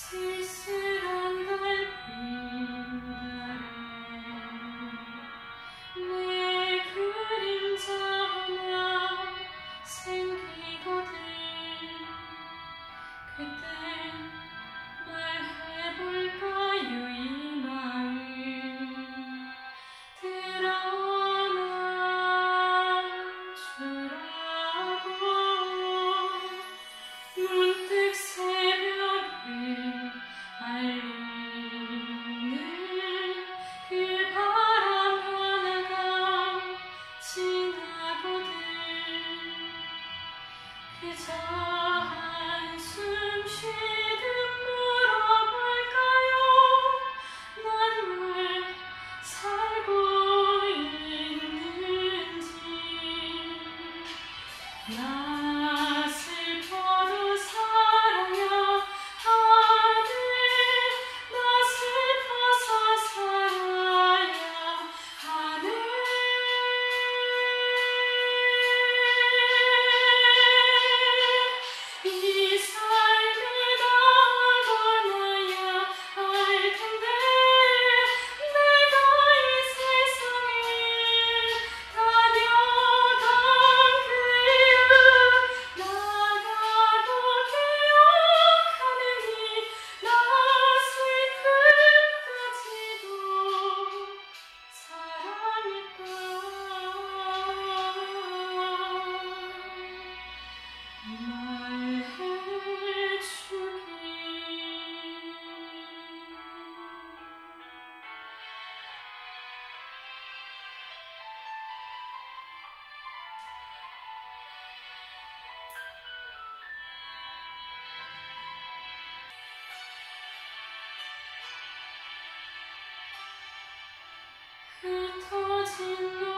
쓸쓸한 달빛 내 그림자 하나 생기거든. 그때 말해볼까요 이 마음 드러나 주라고. 문득 새벽을 알리는 그 바람 하나가 지나거든. 그저 한숨 쉬듯 물어볼까요? 난 왜 살고 있는지. 나 슬퍼도 살아야 하네. 나 슬퍼서 살아야 하네. 이 삶에 나아가야 할 텐데 내가 이 세상에 다녀간 그 이유 나가도 기억하느니 나 슬픔까지도 사랑했다. 흩어진